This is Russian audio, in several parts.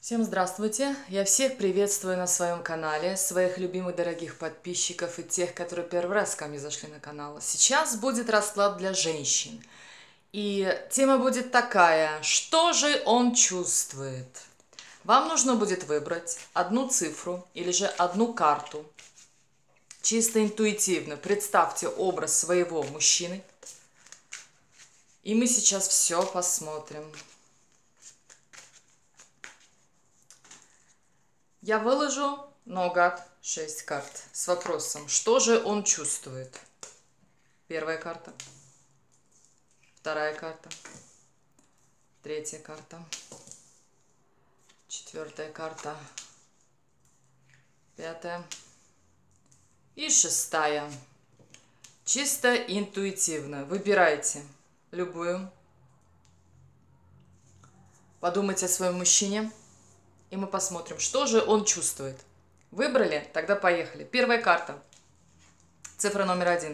Всем здравствуйте! Я всех приветствую на своем канале, своих любимых дорогих подписчиков и тех, которые первый раз ко мне зашли на канал. Сейчас будет расклад для женщин. И тема будет такая: что же он чувствует? Вам нужно будет выбрать одну цифру или же одну карту. Чисто интуитивно представьте образ своего мужчины. И мы сейчас все посмотрим. Я выложу наугад 6 карт с вопросом, что же он чувствует. Первая карта, вторая карта, третья карта, четвертая карта, пятая и шестая. Чисто интуитивно выбирайте любую. Подумайте о своем мужчине. И мы посмотрим, что же он чувствует. Выбрали? Тогда поехали. Первая карта. Цифра номер 1.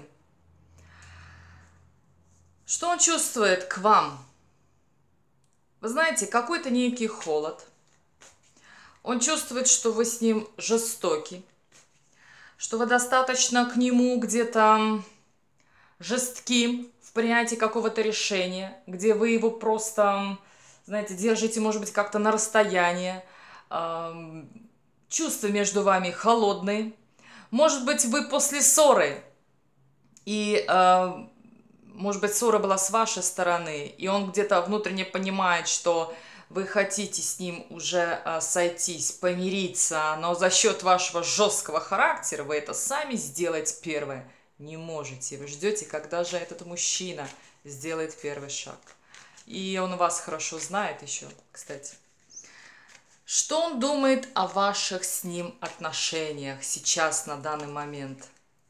Что он чувствует к вам? Вы знаете, какой-то некий холод. Он чувствует, что вы с ним жестоки. Что вы достаточно к нему где-то жестки в принятии какого-то решения. Где вы его просто, знаете, держите, может быть, как-то на расстоянии. Чувства между вами холодные. Может быть, вы после ссоры, и, может быть, ссора была с вашей стороны, и он где-то внутренне понимает, что вы хотите с ним уже сойтись, помириться, но за счет вашего жесткого характера вы это сами сделать первое не можете. Вы ждете, когда же этот мужчина сделает первый шаг. И он вас хорошо знает еще, кстати. Что он думает о ваших с ним отношениях сейчас, на данный момент?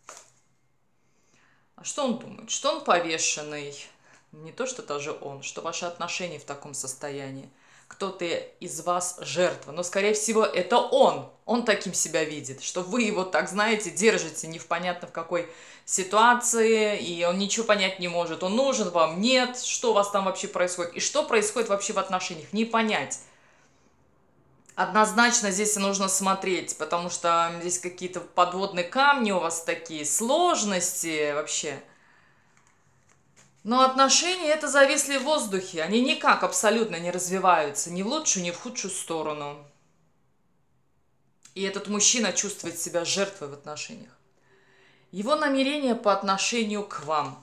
А что он думает? Что он повешенный? Не то, что даже он, что ваши отношения в таком состоянии. Кто-то из вас жертва, но, скорее всего, это он. Он таким себя видит, что вы его, так знаете, держите не в понятно в какой ситуации, и он ничего понять не может. Он нужен вам? Нет. Что у вас там вообще происходит? И что происходит вообще в отношениях? Не понять. Однозначно здесь нужно смотреть, потому что здесь какие-то подводные камни у вас такие, сложности вообще. Но отношения это зависли в воздухе, они никак абсолютно не развиваются, ни в лучшую, ни в худшую сторону. И этот мужчина чувствует себя жертвой в отношениях. Его намерение по отношению к вам.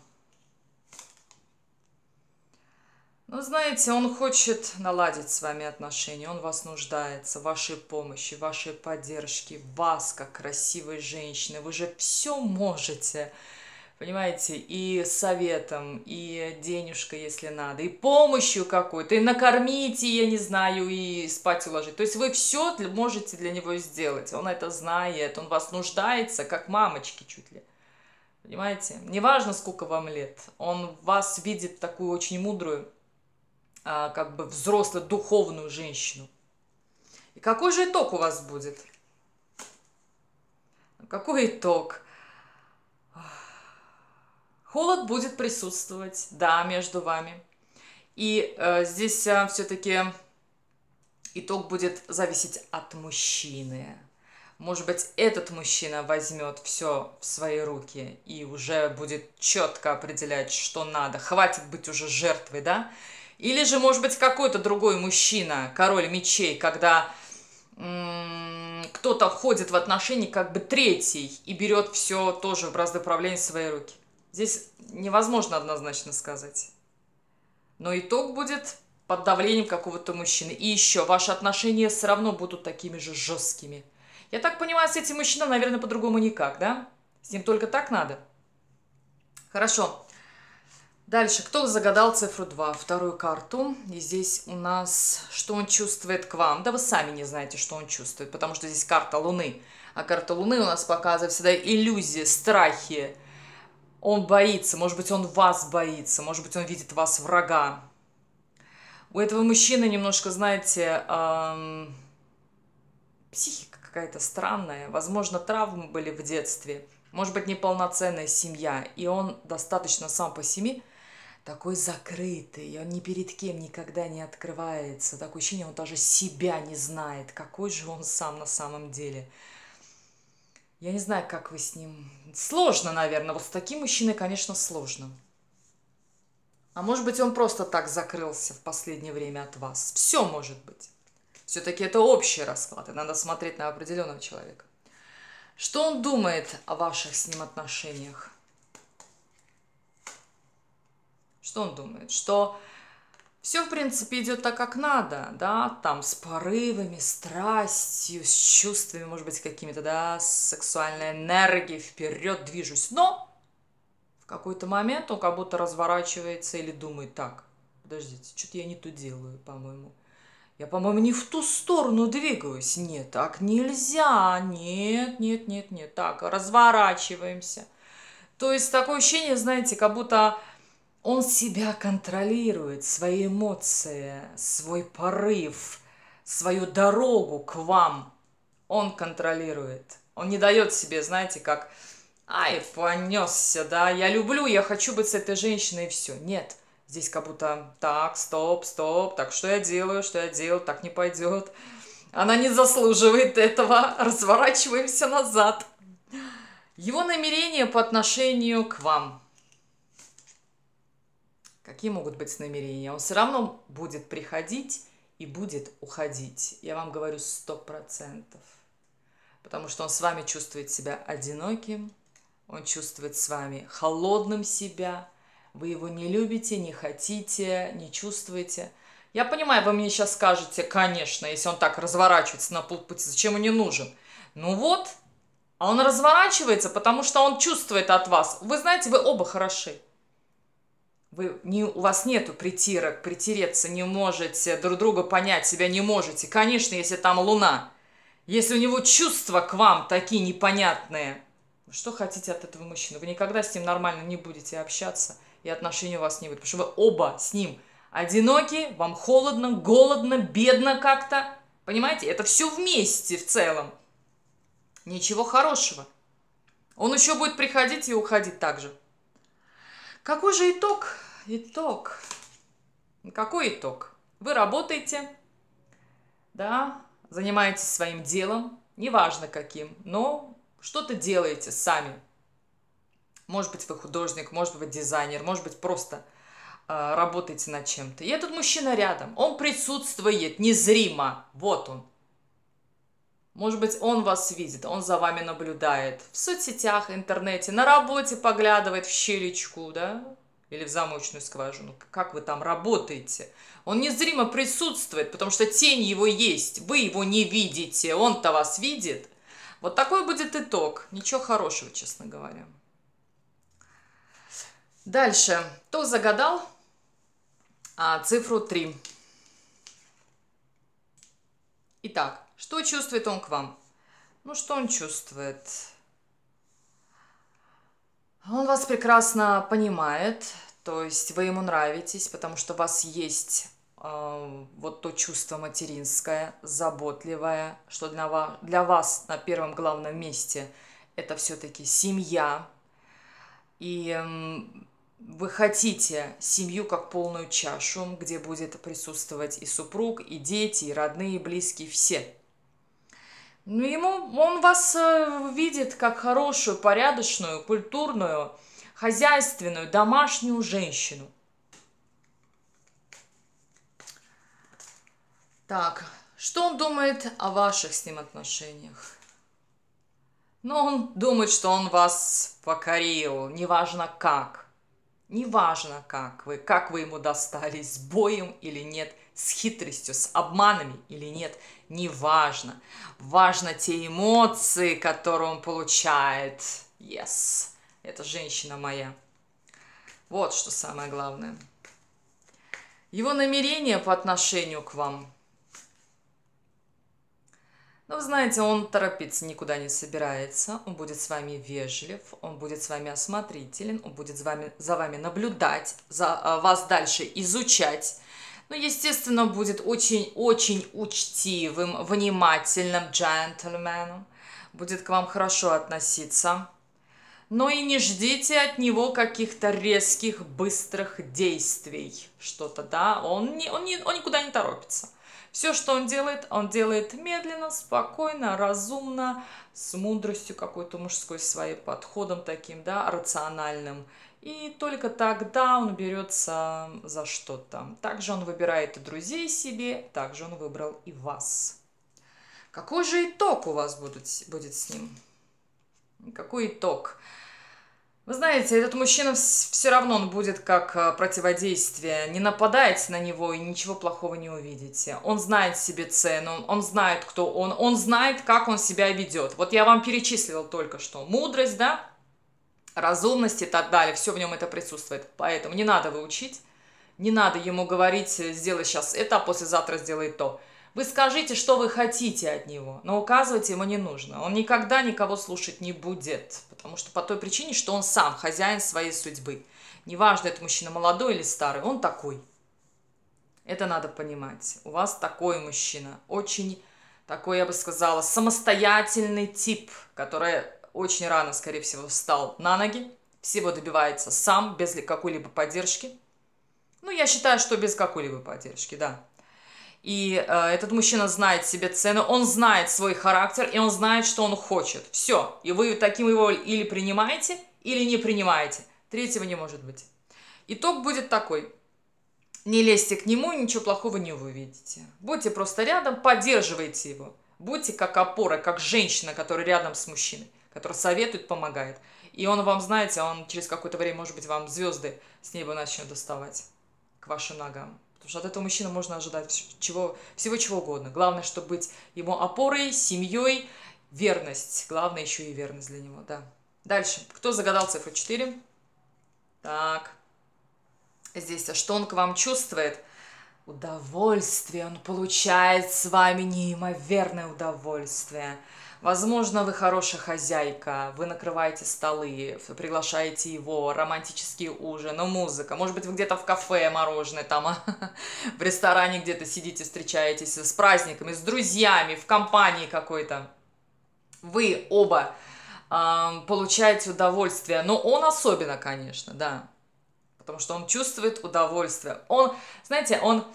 Ну, знаете, он хочет наладить с вами отношения, он в вас нуждается, в вашей помощи, в вашей поддержке, в вас, как красивой женщины. Вы же все можете, понимаете, и советом, и денежкой, если надо, и помощью какой-то, и накормить, и, я не знаю, и спать уложить. То есть вы все можете для него сделать, он это знает, он в вас нуждается, как мамочки чуть ли. Понимаете? Неважно, сколько вам лет, он в вас видит такую очень мудрую, как бы взрослую, духовную женщину. И какой же итог у вас будет? Какой итог? Холод будет присутствовать, да, между вами. И здесь все-таки итог будет зависеть от мужчины. Может быть, этот мужчина возьмет все в свои руки и уже будет четко определять, что надо. Хватит быть уже жертвой, да? Или же, может быть, какой-то другой мужчина, король мечей, когда кто-то входит в отношения как бы третий и берет все тоже в бразды правления в свои руки. Здесь невозможно однозначно сказать. Но итог будет под давлением какого-то мужчины. И еще, ваши отношения все равно будут такими же жесткими. Я так понимаю, с этим мужчиной, наверное, по-другому никак, да? С ним только так надо. Хорошо. Дальше, кто загадал цифру 2, вторую карту. И здесь у нас, что он чувствует к вам. Да вы сами не знаете, что он чувствует, потому что здесь карта Луны. А карта Луны у нас показывает всегда иллюзии, страхи. Он боится, может быть, он вас боится, может быть, он видит вас врага. У этого мужчины немножко, знаете, психика какая-то странная. Возможно, травмы были в детстве. Может быть, неполноценная семья. И он достаточно сам по себе такой закрытый, и он ни перед кем никогда не открывается. Такое ощущение, он даже себя не знает, какой же он сам на самом деле. Я не знаю, как вы с ним... Сложно, наверное. Вот с таким мужчиной, конечно, сложно. А может быть, он просто так закрылся в последнее время от вас. Все может быть. Все-таки это общий расклад, и надо смотреть на определенного человека. Что он думает о ваших с ним отношениях? Что он думает? Что все, в принципе, идет так, как надо, да, там с порывами, страстью, с чувствами, может быть, какими-то, да, с сексуальной энергией, вперед движусь. Но в какой-то момент он как будто разворачивается или думает: так, подождите, что-то я не то делаю, по-моему. Я, по-моему, не в ту сторону двигаюсь. Нет, так нельзя. Нет, нет, нет, нет. Так, разворачиваемся. То есть такое ощущение, знаете, как будто он себя контролирует, свои эмоции, свой порыв, свою дорогу к вам. Он контролирует. Он не дает себе, знаете, как: ай, понесся, да, я люблю, я хочу быть с этой женщиной, и все. Нет, здесь как будто: так, стоп, стоп, так, что я делаю, так не пойдет. Она не заслуживает этого, разворачиваемся назад. Его намерения по отношению к вам. Какие могут быть намерения? Он все равно будет приходить и будет уходить. Я вам говорю 100%. Потому что он с вами чувствует себя одиноким, он чувствует с вами холодным себя, вы его не любите, не хотите, не чувствуете. Я понимаю, вы мне сейчас скажете: конечно, если он так разворачивается на полпути, зачем он не нужен? Ну вот, а он разворачивается, потому что он чувствует от вас. Вы знаете, вы оба хороши. У вас нету притирок, притереться не можете, друг друга понять, себя не можете. Конечно, если там луна, если у него чувства к вам такие непонятные, что хотите от этого мужчины? Вы никогда с ним нормально не будете общаться, и отношения у вас не будет, потому что вы оба с ним одиноки, вам холодно, голодно, бедно как-то. Понимаете? Это все вместе в целом. Ничего хорошего. Он еще будет приходить и уходить так же. Какой же итог? Итог. Какой итог? Вы работаете, да, занимаетесь своим делом, неважно каким, но что-то делаете сами. Может быть, вы художник, может быть, дизайнер, может быть, просто работаете над чем-то. И этот мужчина рядом, он присутствует незримо. Вот он. Может быть, он вас видит, он за вами наблюдает в соцсетях, интернете, на работе поглядывает в щелечку, да, или в замочную скважину, как вы там работаете. Он незримо присутствует, потому что тень его есть, вы его не видите, он-то вас видит. Вот такой будет итог. Ничего хорошего, честно говоря. Дальше. Кто загадал цифру 3? Итак, что чувствует он к вам? Ну, что он чувствует? Он вас прекрасно понимает, то есть вы ему нравитесь, потому что у вас есть вот то чувство материнское, заботливое, что для вас на первом главном месте это все-таки семья. И вы хотите семью как полную чашу, где будет присутствовать и супруг, и дети, и родные, и близкие, все. Ну, он вас видит как хорошую, порядочную, культурную, хозяйственную, домашнюю женщину. Так, что он думает о ваших с ним отношениях? Ну, он думает, что он вас покорил, неважно как. Неважно как вы ему достались, с боем или нет, с хитростью, с обманами или нет, неважно. Важно те эмоции, которые он получает. Yes, это женщина моя. Вот что самое главное. Его намерения по отношению к вам. Но вы знаете, он торопиться никуда не собирается, он будет с вами вежлив, он будет с вами осмотрителен, он будет за вами наблюдать, вас дальше изучать. Ну, естественно, будет очень-очень учтивым, внимательным джентльменом, будет к вам хорошо относиться. Но и не ждите от него каких-то резких, быстрых действий. Что-то, да, он никуда не торопится. Все, что он делает медленно, спокойно, разумно, с мудростью какой-то мужской своим подходом таким, да, рациональным. И только тогда он берется за что-то. Также он выбирает и друзей себе, также он выбрал и вас. Какой же итог у вас будет с ним? Какой итог? Вы знаете, этот мужчина все равно он будет как противодействие. Не нападайте на него и ничего плохого не увидите. Он знает себе цену, он знает, кто он знает, как он себя ведет. Вот я вам перечислила только что. Мудрость, да, разумность и так далее. Все в нем это присутствует. Поэтому не надо выучить, не надо ему говорить, сделай сейчас это, а послезавтра сделай то. Вы скажите, что вы хотите от него, но указывать ему не нужно. Он никогда никого слушать не будет, потому что по той причине, что он сам хозяин своей судьбы. Неважно, это мужчина молодой или старый, он такой. Это надо понимать. У вас такой мужчина, очень такой, я бы сказала, самостоятельный тип, который очень рано, скорее всего, встал на ноги, всего добивается сам, без какой-либо поддержки. Ну, я считаю, что без какой-либо поддержки, да. И этот мужчина знает себе цену, он знает свой характер, и он знает, что он хочет. Все. И вы таким его или принимаете, или не принимаете. Третьего не может быть. Итог будет такой. Не лезьте к нему, ничего плохого не увидите. Будьте просто рядом, поддерживайте его. Будьте как опора, как женщина, которая рядом с мужчиной, которая советует, помогает. И он вам, знаете, он через какое-то время, может быть, вам звезды с неба начнет доставать к вашим ногам. Потому что от этого мужчины можно ожидать всего чего угодно. Главное, чтобы быть ему опорой, семьей, верность. Главное еще и верность для него, да. Дальше. Кто загадал цифру 4? Так. Здесь, а что он к вам чувствует? Удовольствие. Он получает с вами неимоверное удовольствие. Возможно, вы хорошая хозяйка, вы накрываете столы, приглашаете его, романтический ужин, музыка. Может быть, вы где-то в кафе мороженое, там, в ресторане где-то сидите, встречаетесь с праздниками, с друзьями, в компании какой-то. Вы оба получаете удовольствие, но он особенно, конечно, да. Потому что он чувствует удовольствие. Он, знаете, он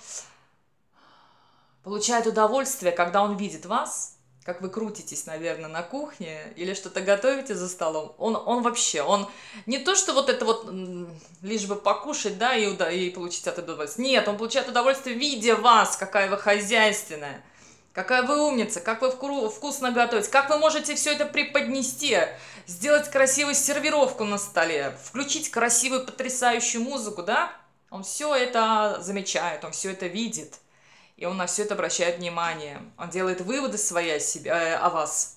получает удовольствие, когда он видит вас, как вы крутитесь, наверное, на кухне или что-то готовите за столом. Он вообще, он не то, что вот это вот лишь бы покушать, да, и получить от этого удовольствие. Нет, он получает удовольствие, видя вас, какая вы хозяйственная, какая вы умница, как вы вкусно готовите, как вы можете все это преподнести, сделать красивую сервировку на столе, включить красивую, потрясающую музыку, да? Он все это замечает, он все это видит. И он на все это обращает внимание. Он делает выводы свои о вас.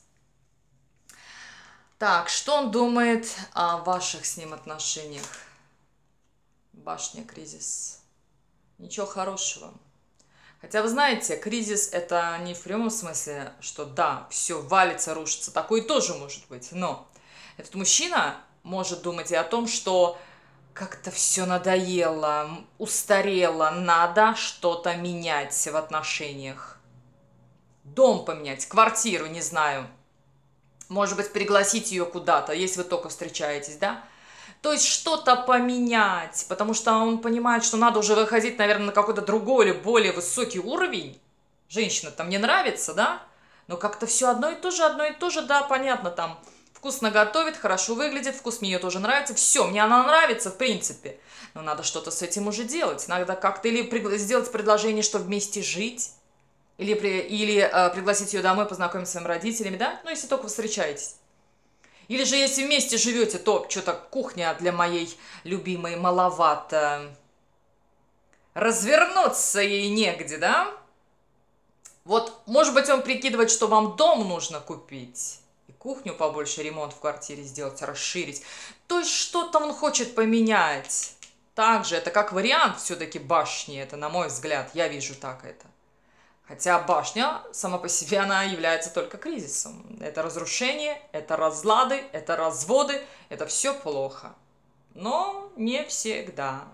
Так, что он думает о ваших с ним отношениях? Башня, кризис. Ничего хорошего. Хотя, вы знаете, кризис это не в прямом смысле, что да, все валится, рушится. Такое тоже может быть. Но этот мужчина может думать и о том, что как-то все надоело, устарело, надо что-то менять в отношениях. Дом поменять, квартиру, не знаю. Может быть, пригласить ее куда-то, если вы только встречаетесь, да? То есть что-то поменять, потому что он понимает, что надо уже выходить, наверное, на какой-то другой или более высокий уровень. Женщина там не нравится, да? Но как-то все одно и то же, да, понятно, там вкусно готовит, хорошо выглядит, вкус мне ее тоже нравится. Все, мне она нравится, в принципе. Но надо что-то с этим уже делать. Надо как-то или сделать предложение, что вместе жить, или пригласить ее домой, познакомить с своими родителями, да? Ну, если только вы встречаетесь. Или же, если вместе живете, то что-то кухня для моей любимой маловато. Развернуться ей негде, да? Вот, может быть, он прикидывает, что вам дом нужно купить. Кухню побольше, ремонт в квартире сделать, расширить. То есть что-то он хочет поменять. Также это как вариант все-таки башни, это на мой взгляд, я вижу так это. Хотя башня сама по себе, она является только кризисом. Это разрушение, это разлады, это разводы, это все плохо. Но не всегда.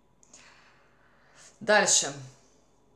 Дальше.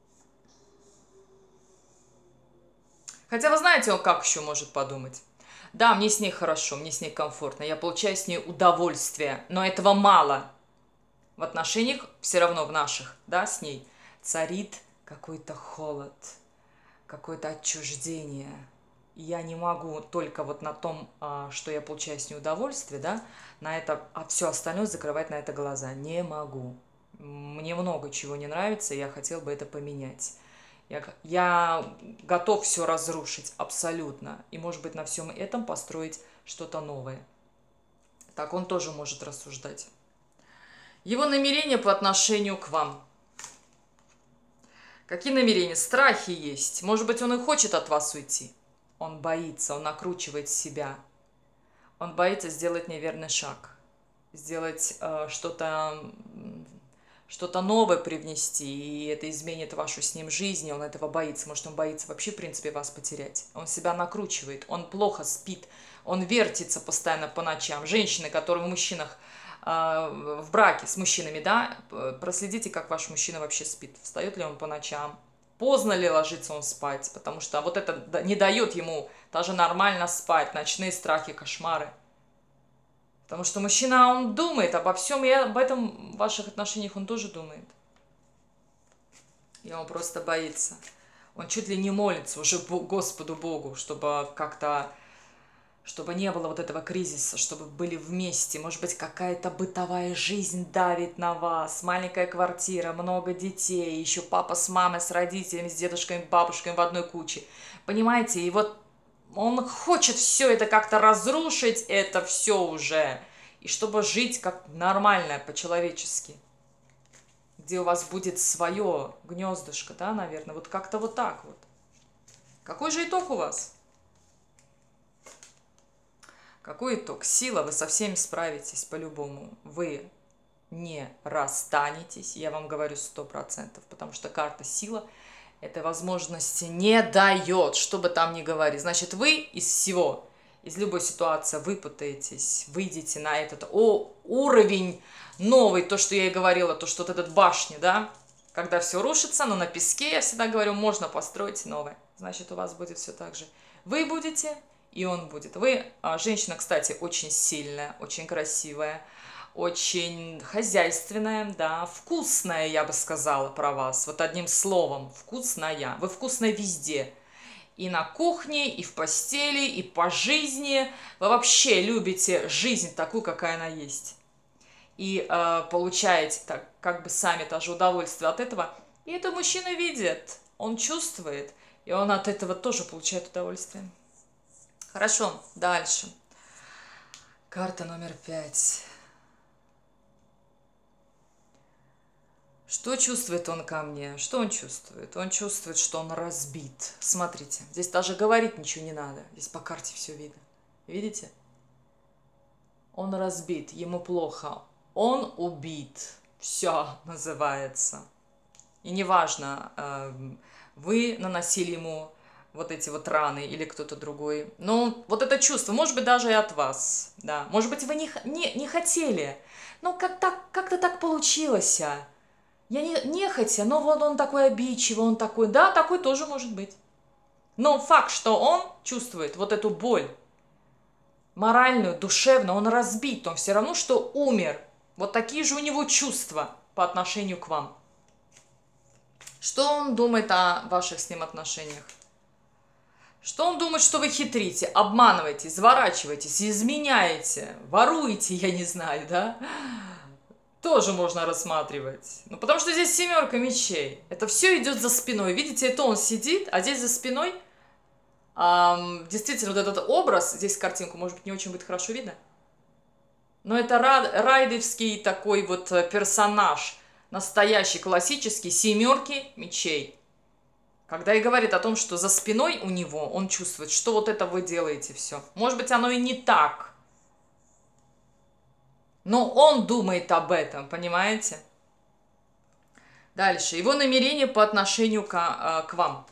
Хотя вы знаете, он как еще может подумать? Да, мне с ней хорошо, мне с ней комфортно, я получаю с ней удовольствие, но этого мало. В отношениях, все равно в наших, да, с ней, царит какой-то холод, какое-то отчуждение. И я не могу только вот на том, что я получаю с ней удовольствие, да, на это, а все остальное закрывать на это глаза. Не могу. Мне много чего не нравится, и я хотел бы это поменять. Я готов все разрушить абсолютно. И, может быть, на всем этом построить что-то новое. Так он тоже может рассуждать. Его намерения по отношению к вам. Какие намерения? Страхи есть. Может быть, он и хочет от вас уйти. Он боится, он накручивает себя. Он боится сделать неверный шаг. Сделать что-то новое привнести, и это изменит вашу с ним жизнь, и он этого боится. Может, он боится вообще, в принципе, вас потерять. Он себя накручивает, он плохо спит, он вертится постоянно по ночам. Женщины, которые в мужчинах, в браке с мужчинами, да, проследите, как ваш мужчина вообще спит. Встает ли он по ночам, поздно ли ложится он спать, потому что вот это не дает ему даже нормально спать, ночные страхи, кошмары. Потому что мужчина, он думает обо всем, и об этом в ваших отношениях он тоже думает. И он просто боится. Он чуть ли не молится уже Господу Богу, чтобы как-то, чтобы не было вот этого кризиса, чтобы были вместе. Может быть, какая-то бытовая жизнь давит на вас, маленькая квартира, много детей, еще папа с мамой, с родителями, с дедушками, бабушками в одной куче. Понимаете, и вот он хочет все это как-то разрушить, это все уже. И чтобы жить как нормально, по-человечески. Где у вас будет свое гнездышко, да, наверное. Вот как-то вот так вот. Какой же итог у вас? Какой итог? Сила, вы со всеми справитесь по-любому. Вы не расстанетесь, я вам говорю 100%, потому что карта сила этой возможности не дает, что бы там ни говорили. Значит, вы из всего, из любой ситуации выпутаетесь, выйдете на этот уровень новый, то, что я и говорила, то, что вот этот башня, да, когда все рушится, но на песке, я всегда говорю, можно построить новое. Значит, у вас будет все так же. Вы будете, и он будет. Вы, женщина, кстати, очень сильная, очень красивая, очень хозяйственная, да, вкусная, я бы сказала про вас. Вот одним словом, вкусная. Вы вкусная везде. И на кухне, и в постели, и по жизни. Вы вообще любите жизнь такую, какая она есть. И получаете так, как бы сами тоже удовольствие от этого. И это мужчина видит, он чувствует, и он от этого тоже получает удовольствие. Хорошо, дальше. Карта номер 5. Что чувствует он ко мне? Что он чувствует? Он чувствует, что он разбит. Смотрите, здесь даже говорить ничего не надо. Здесь по карте все видно. Видите? Он разбит, ему плохо. Он убит. Все называется. И неважно, вы наносили ему вот эти вот раны или кто-то другой. Но вот это чувство, может быть, даже и от вас. Да. Может быть, вы не хотели. Но как-то так получилось. Я не хотя, но вот он такой обидчивый, он такой, да, такой тоже может быть. Но факт, что он чувствует вот эту боль, моральную, душевную, он разбит, он все равно, что умер. Вот такие же у него чувства по отношению к вам. Что он думает о ваших с ним отношениях? Что он думает, что вы хитрите, обманываете, изворачиваетесь, изменяете, воруете, я не знаю, да? Тоже можно рассматривать. Ну, потому что здесь 7 мечей. Это все идет за спиной. Видите, это он сидит, а здесь за спиной действительно вот этот образ, здесь картинку, может быть, не очень будет хорошо видно, но это райдовский такой вот персонаж, настоящий, классический, 7 мечей. Когда и говорит о том, что за спиной у него он чувствует, что вот это вы делаете все. Может быть, оно и не так. Но он думает об этом, понимаете? Дальше. Его намерение по отношению к вам.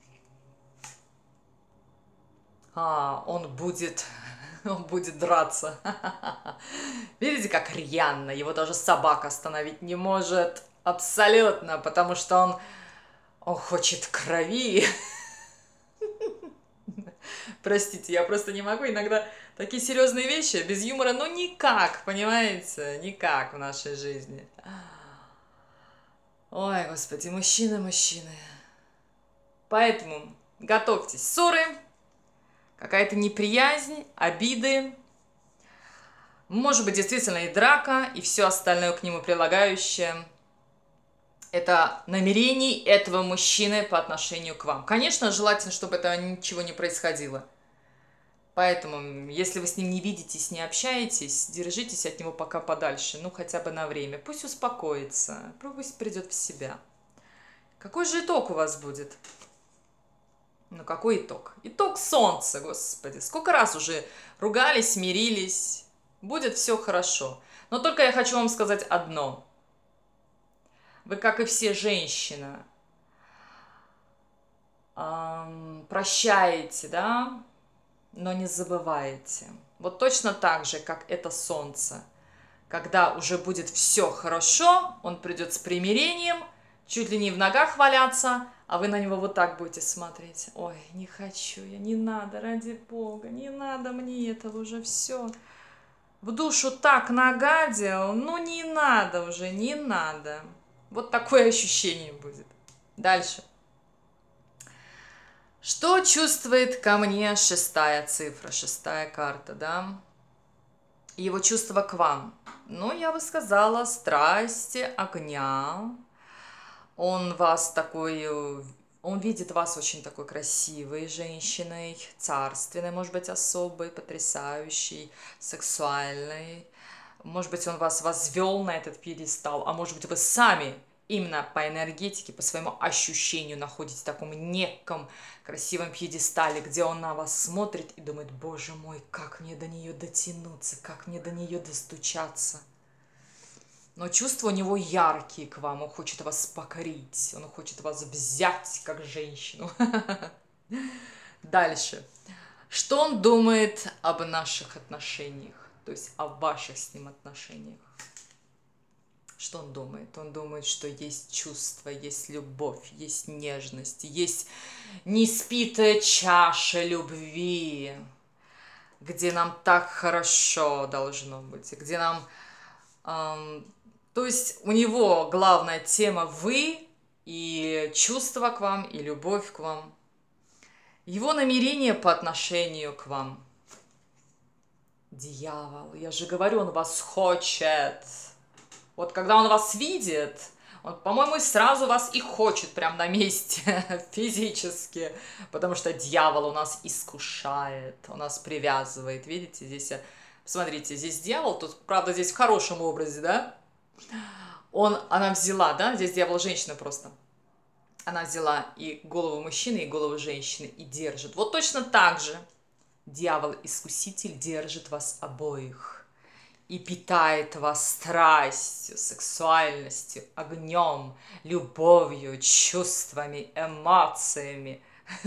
Он будет драться. Видите, как рьяно. Его даже собака остановить не может. Абсолютно. Потому что он хочет крови. Простите, я просто не могу. Иногда такие серьезные вещи без юмора, ну никак, понимаете? Никак в нашей жизни. Ой, господи, мужчины, мужчины. Поэтому готовьтесь. Ссоры, какая-то неприязнь, обиды. Может быть, действительно и драка, и все остальное к нему прилагающее. Это намерений этого мужчины по отношению к вам. Конечно, желательно, чтобы этого ничего не происходило. Поэтому, если вы с ним не видитесь, не общаетесь, держитесь от него пока подальше, ну хотя бы на время. Пусть успокоится, пусть придет в себя. Какой же итог у вас будет? Ну какой итог? Итог солнца, господи. Сколько раз уже ругались, мирились. Будет все хорошо. Но только я хочу вам сказать одно. Вы, как и все женщины, прощаете, да, но не забываете. Вот точно так же, как это солнце. Когда уже будет все хорошо, он придет с примирением, чуть ли не в ногах валяться, а вы на него вот так будете смотреть. Ой, не хочу я, не надо, ради Бога, не надо мне этого уже все. В душу так нагадил, ну не надо уже, не надо. Вот такое ощущение будет. Дальше. Что чувствует ко мне шестая цифра, шестая карта, да? Его чувство к вам. Ну, я бы сказала, страсти, огня. Он вас такой, он видит вас очень такой красивой женщиной, царственной, может быть, особой, потрясающей, сексуальной. Может быть, он вас возвел на этот пьедестал, а может быть, вы сами именно по энергетике, по своему ощущению находитесь в таком неком красивом пьедестале, где он на вас смотрит и думает: боже мой, как мне до нее дотянуться, как мне до нее достучаться. Но чувства у него яркие к вам, он хочет вас покорить, он хочет вас взять как женщину. Дальше. Что он думает об наших отношениях, то есть о ваших с ним отношениях? Что он думает? Он думает, что есть чувство, есть любовь, есть нежность, есть неиспитая чаша любви, где нам так хорошо должно быть, где нам... то есть у него главная тема вы, и чувство к вам, и любовь к вам. Его намерение по отношению к вам. Дьявол, я же говорю, он вас хочет. Вот когда он вас видит, он, по-моему, и сразу вас и хочет прям на месте физически, потому что дьявол у нас искушает, он нас привязывает. Видите, здесь, смотрите, здесь дьявол, тут, правда, здесь в хорошем образе, да? Она взяла, да, здесь дьявол женщина просто. Она взяла и голову мужчины, и голову женщины и держит. Вот точно так же дьявол-искуситель держит вас обоих и питает вас страстью, сексуальностью, огнем, любовью, чувствами, эмоциями.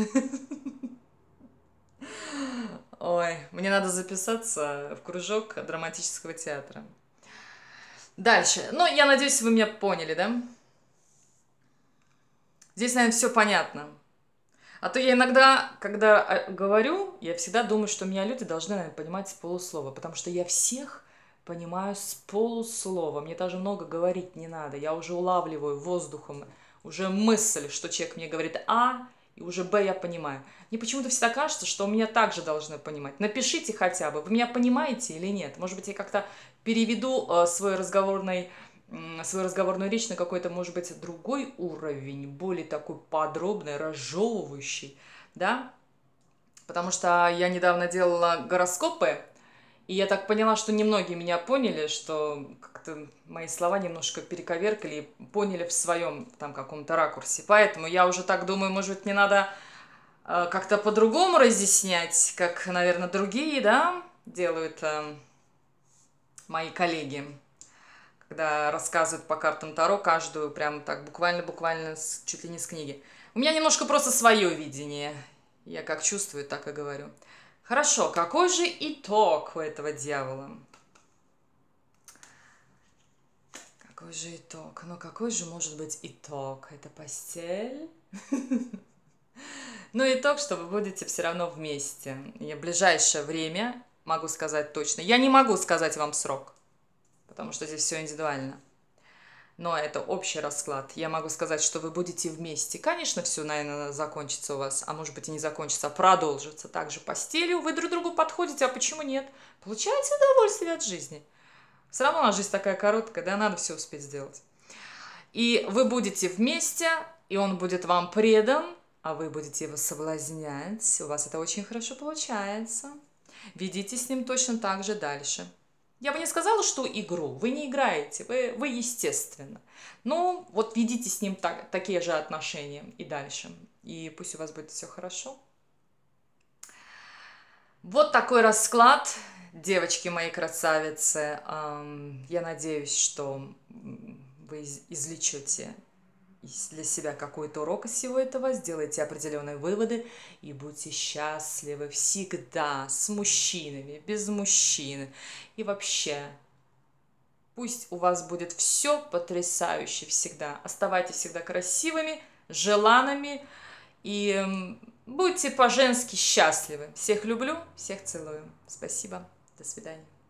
Ой, мне надо записаться в кружок драматического театра. Дальше. Ну, я надеюсь, вы меня поняли, да? Здесь, наверное, все понятно. А то я иногда, когда говорю, я всегда думаю, что меня люди должны, наверное, понимать с полуслова, потому что я всех понимаю с полуслова. Мне даже много говорить не надо. Я уже улавливаю воздухом уже мысль, что человек мне говорит А, и уже Б я понимаю. Мне почему-то всегда кажется, что у меня также должны понимать. Напишите хотя бы, вы меня понимаете или нет. Может быть, я как-то переведу свою разговорную речь на какой-то, может быть, другой уровень, более такой подробный, разжевывающий, да? Потому что я недавно делала гороскопы, и я так поняла, что немногие меня поняли, что как-то мои слова немножко перековеркали и поняли в своем там каком-то ракурсе. Поэтому я уже так думаю, может быть, мне надо как-то по-другому разъяснять, как, наверное, другие, да, делают мои коллеги, когда рассказывают по картам Таро каждую, прям так буквально чуть ли не с книги. У меня немножко просто свое видение. Я как чувствую, так и говорю. Хорошо, какой же итог у этого дьявола? Какой же итог? Ну, какой же может быть итог? Это постель? Но итог, что вы будете все равно вместе. И в ближайшее время, могу сказать точно, я не могу сказать вам срок, потому что здесь все индивидуально. Но это общий расклад. Я могу сказать, что вы будете вместе. Конечно, все, наверное, закончится у вас, а может быть и не закончится, а продолжится. Также постелью вы друг другу подходите, а почему нет? Получаете удовольствие от жизни. Все равно у нас жизнь такая короткая, да, надо все успеть сделать. И вы будете вместе, и он будет вам предан, а вы будете его соблазнять. У вас это очень хорошо получается. Ведите с ним точно так же дальше. Я бы не сказала, что игру. Вы не играете, вы естественно. Но вот ведите с ним такие же отношения и дальше. И пусть у вас будет все хорошо. Вот такой расклад, девочки мои красавицы. Я надеюсь, что вы извлечете для себя какой-то урок из всего этого, сделайте определенные выводы и будьте счастливы всегда с мужчинами, без мужчин. И вообще, пусть у вас будет все потрясающе всегда. Оставайтесь всегда красивыми, желанными и будьте по-женски счастливы. Всех люблю, всех целую. Спасибо. До свидания.